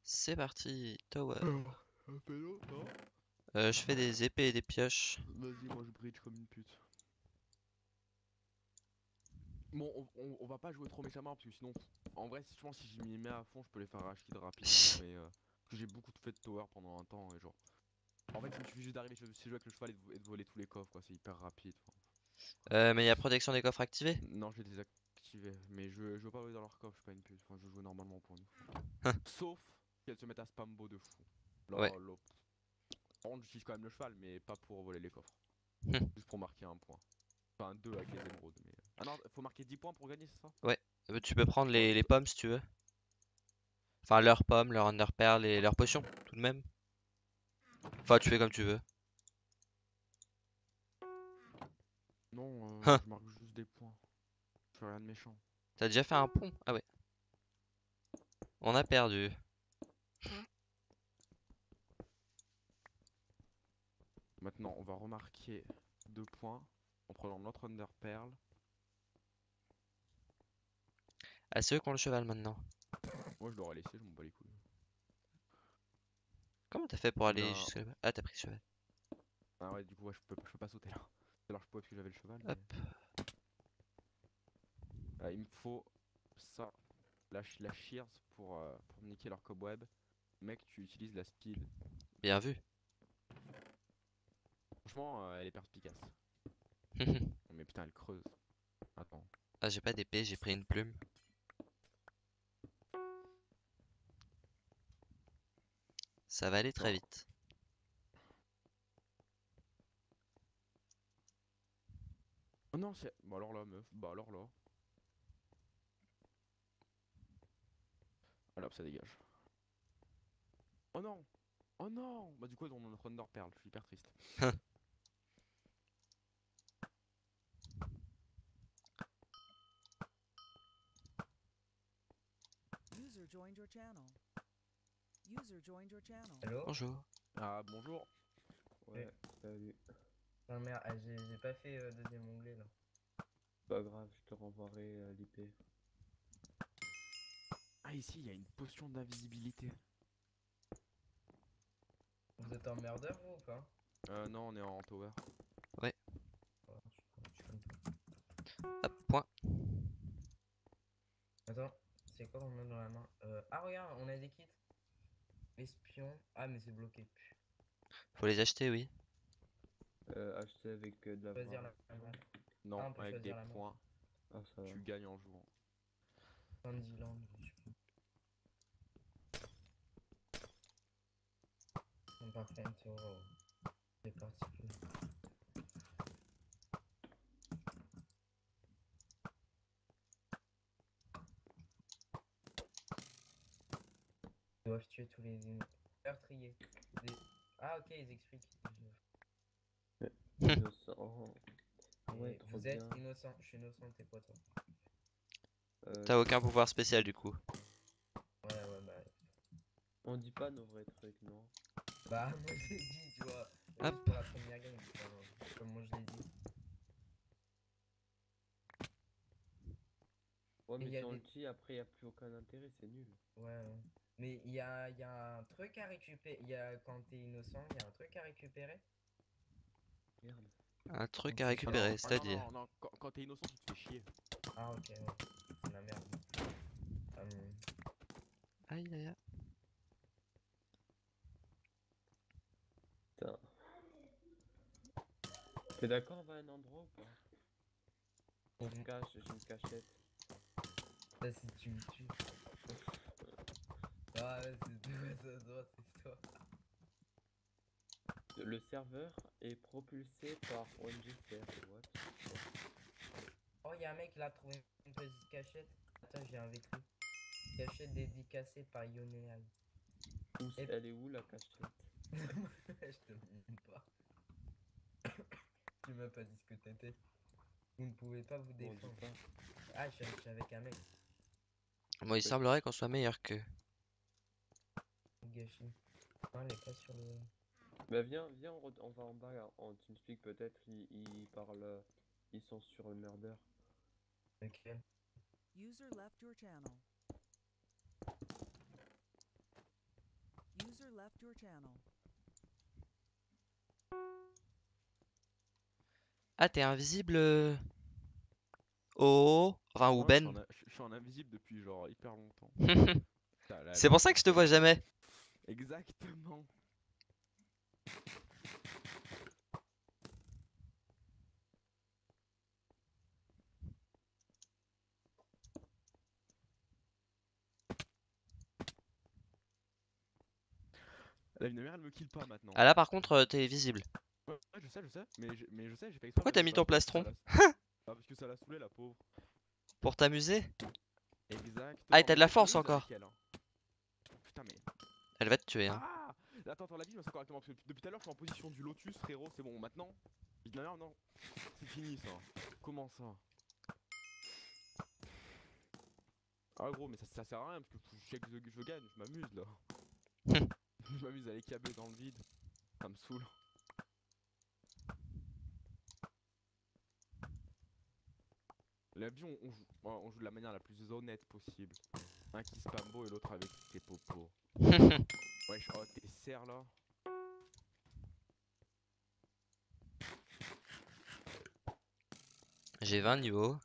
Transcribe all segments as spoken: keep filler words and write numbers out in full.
C'est parti, Tower. Alors, un pélo, non? Euh, je fais des épées et des pioches. Vas-y, moi je bridge comme une pute. Bon, on, on- on va pas jouer trop méchamment parce que sinon, en vrai, je pense que si je m'y mets à fond, je peux les faire rage kid rapidement. Mais euh, parce que j'ai beaucoup fait de tower pendant un temps et genre. En fait, il me suffit juste d'arriver chez chez jouer avec le cheval et de, vo- et de voler tous les coffres, quoi. C'est hyper rapide. enfin. Euh, mais il y a protection des coffres activée. Non, je l'ai désactivé. Mais je, je veux pas voler dans leur coffre, je suis pas une pute. Enfin, je joue normalement pour nous. Sauf qu'elles se mettent à spam beau de fou. Ouais. Là, là. Par contre, j'utilise quand même le cheval, mais pas pour voler les coffres. Juste pour marquer un point. Enfin, deux avec les émeraudes. Mais... Ah non, faut marquer dix points pour gagner, c'est ça? Ouais. Euh, Tu peux prendre Ouais, les, les putain. pommes si tu veux. Enfin, leurs pommes, leurs underpearl et leurs potions, tout de même. Enfin, tu fais comme tu veux. Non, euh, Hein, je marque juste des points. Je fais rien de méchant. t'as déjà fait un pont? Ah ouais. On a perdu. Maintenant, on va remarquer deux points en prenant notre underpearl. Ah, c'est eux qui ont le cheval maintenant. Moi, je l'aurais laissé, je m'en bats les couilles. Comment t'as fait pour aller Non. jusque là-bas? Ah, t'as pris le cheval. Ah ouais, du coup, ouais, je peux, je peux pas sauter là. Alors, je pouvais parce que j'avais le cheval, mais. Hop. Ah, il me faut ça. La, ch- la shears pour, euh, pour niquer leur cobweb. Mec, tu utilises la speed. Bien vu. Franchement, euh, elle est perspicace. Mais putain, elle creuse. Attends. Ah, j'ai pas d'épée, j'ai pris une plume. Ça va aller très Non. vite. Oh non, c'est. Bah alors là, meuf. Bah alors là. Alors, ça dégage. Oh non! Oh non! Bah du coup on a notre Underpearl, je suis hyper triste. User joined your channel. User joined your channel. Allô? Bonjour. Ah bonjour! Ouais, salut. Non merde, ah, j'ai j'ai pas fait euh, deuxième onglet là. Pas grave, je te renverrai euh, l'I P. Ah ici il y a une potion d'invisibilité. Vous êtes en murder vous ou pas? Euh non on est en tower. Ouais. Oh, je, je compte pas. Hop, point. Attends, c'est quoi qu'on a dans la main? Euh, ah regarde, on a des kits. Espion. Ah mais c'est bloqué. Faut les acheter, oui. Euh, acheter avec euh, de la Choisir vraie. la main. Non, Ah on peut avec des choisir la main. points, Ah, ça va. tu gagnes en jouant. Candyland. Bon, par contre, oh, c'est particulier. Ils doivent tuer tous les meurtriers. Des... Ah ok, ils expliquent. Innocent. Ah ouais, Et trop vous êtes bien. innocent, je suis innocent, t'es quoi toi? Euh, T'as aucun pouvoir spécial du coup. Ouais, ouais, bah. on dit pas nos vrais trucs, non? Bah, moi j'ai dit, tu vois. Hop. Juste pour la première game, enfin, comme moi je l'ai dit. Ouais, Et mais il y a si on des. le tue, après, y a plus aucun intérêt, c'est nul. Ouais, ouais. Mais il y a, il y a un truc à récupérer. Il y a, quand t'es innocent, il y a un truc à récupérer. Merde. Un truc Donc à c'est Ah soit. non, récupérer, ah non, c'est-à-dire. non, non, quand, quand t'es innocent tu te fais chier. Ah, ok, ouais. C'est la merde. Hum, Aïe aïe aïe. Putain. T'es d'accord, on va à un endroit ou pas? Je me hum. cache, j'ai une cachette. Ça, si tu me tues. Ah, ouais, c'est toi, ça se voit, c'est toi. Le serveur est propulsé par O M G C R. What? Oh, il y a un mec là, trouvé une petite cachette. Attends, je viens avec lui. Cachette dédicacée par Yoneai. Où, Et- elle est où la cachette? Je te mens pas. Tu m'as pas dit ce que t'étais. Vous ne pouvez pas vous Bon, on dit défendre. pas. Ah, je suis je suis avec un mec. Moi, il semblerait qu'on soit meilleur qu'eux. Gâchis. Non, elle est pas sur le. Bah viens, viens, on, re- on va en bas, là. En TeamSpeak peut-être, ils, ils parlent, euh, ils sont sur le murder. Lequel? User left your channel. User left your channel. Ah, t'es invisible euh, Oh, enfin, ou Ouais, je suis Ben. en, a- je- je suis en invisible depuis genre hyper longtemps. Putain, là, C'est là, pour ça que je te vois jamais. exactement. La lumière elle me kill pas maintenant. Ah là, par contre, euh, t'es visible. Ouais, ouais, je sais, je sais, mais, je- mais je sais, j'ai fait exprès Pourquoi de la t'as mettre mis pas ton parce que ça plastron? l'a- Ah, parce que ça l'a saoulé la pauvre. Pour t'amuser? Exactement. Ah, et t'as de mais la je force m'amuse encore. avec elle, hein. Putain, mais. Elle va te tuer, hein. Ah! Attends, attends, la vie, je me sens correctement. Parce que depuis tout à l'heure, je suis en position du lotus, frérot. C'est bon, maintenant. Non, non, c'est fini ça. Comment ça? Ah, gros, mais ça, ça sert à rien parce que je sais que je, je gagne. Je m'amuse là. Je m'amuse à les câbler dans le vide. Ça me saoule. La vie, on, on joue, on joue de la manière la plus honnête possible. Un qui spambo et l'autre avec ses popos. Wesh, oh, t'es serre là. J'ai vingt niveaux.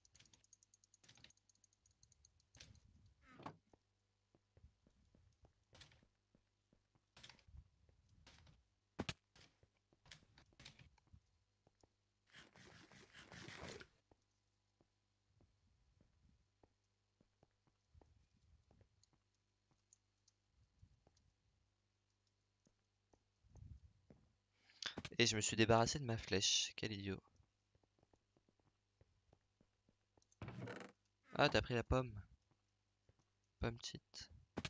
Et je me suis débarrassé de ma flèche. Quel idiot. Ah, t'as pris la pomme. Pomme petite.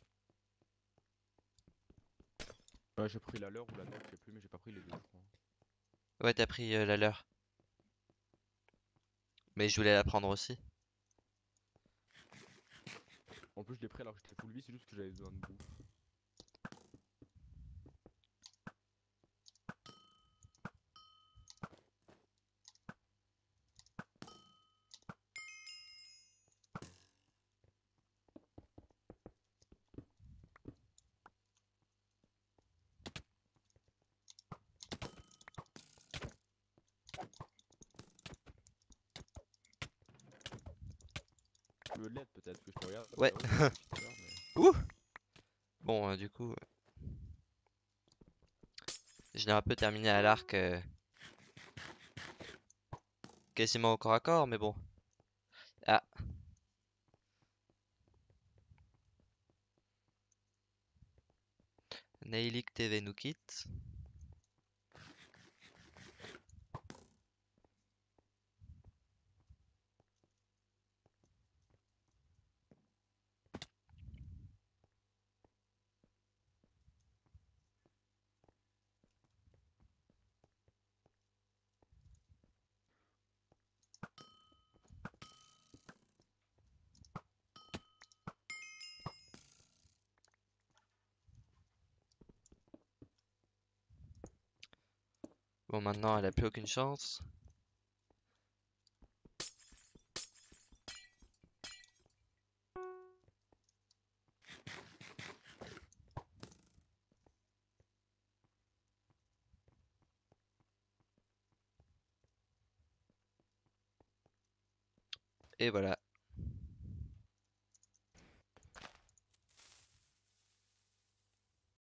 Ouais, j'ai pris la leur ou la note, je sais plus, mais j'ai pas pris les deux, je crois. Ouais, t'as pris euh, la leur. Mais je voulais la prendre aussi. En plus, je l'ai pris alors que j'étais full vie, c'est juste que j'avais besoin de bouffe. Tu veux de l'aide peut-être que je te regarde. Ouais. Bah ouais, depuis tout à l'heure, mais- Ouh! Bon, euh, du coup, euh, je l'ai un peu terminé à l'arc. euh, Quasiment au corps à corps, mais bon. Ah, Nailik T V nous quitte. Bon, maintenant, elle a plus aucune chance. Et voilà.